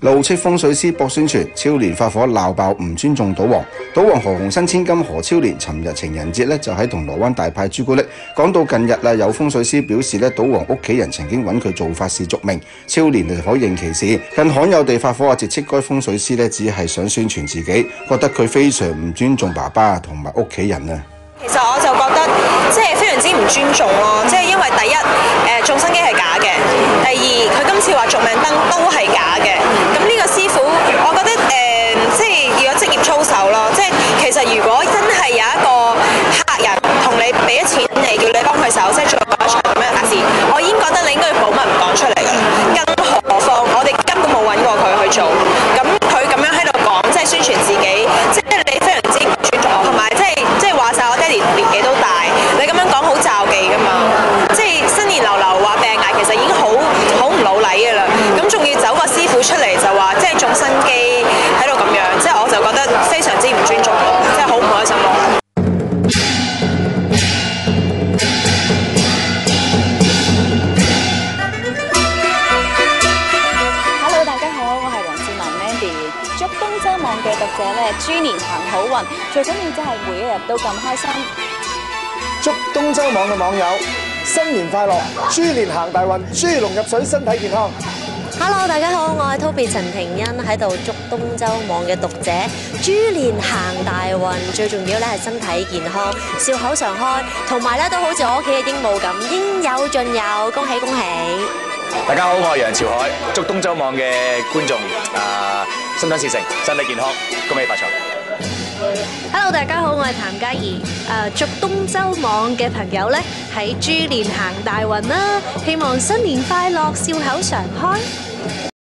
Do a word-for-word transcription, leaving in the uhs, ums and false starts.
怒斥風水師博宣傳，超蓮發火鬧爆唔尊重賭王。賭王何鴻燊千金何超蓮，尋日情人節咧就喺銅鑼灣大派朱古力。講到近日啦，有風水師表示咧，賭王屋企人曾經揾佢做法事續命，超蓮就否認其事，更罕有地發火啊！直斥該風水師咧只係想宣傳自己，覺得佢非常唔尊重爸爸同埋屋企人啊。 其實我就覺得即係非常之唔尊重咯，即係因為第一誒種生基係假嘅，第二佢今次話續命燈都係假嘅。咁呢個師傅，我覺得誒、呃、即係要有職業操守咯。即係其實如果真係有一個客人同你俾咗錢嚟叫你幫佢手，即係做一場咁樣嘅法事，我已經覺得你應該要保密唔講出嚟㗎啦。更何況我哋根本冇揾過佢去做，咁佢咁樣喺度講，即係宣傳自己，即係你非常之唔尊重我，同埋即係即係話晒我爹哋年紀都大，你咁樣講好詐忌㗎嘛，即係新年流流話病危，其實已經好好唔老禮㗎啦，咁仲要走個師傅出嚟就話即係種生基喺度咁樣，即係我就覺得非常之唔尊重咯，即係好唔開心咯。 Hello， 大家好，我係黃志文 Mandy。祝東周網嘅讀者咧，豬年行好運，最緊要真係每一日都咁開心。 祝東周網嘅網友新年快樂，豬年行大運，豬龍入水，身體健康。 Hello， 大家好，我係 Toby 陳庭欣喺度祝東周網嘅讀者豬年行大運，最重要咧係身體健康，笑口常開，同埋咧都好似我屋企嘅鸚鵡咁，應有盡有，恭喜恭喜！ 大家好，我係楊朝海，祝東周網嘅觀眾啊心想事成，身體健康，恭喜發財。 Hello， 大家好，我係譚嘉怡，誒祝東周網嘅朋友咧喺豬年行大運啦，希望新年快樂，笑口常開。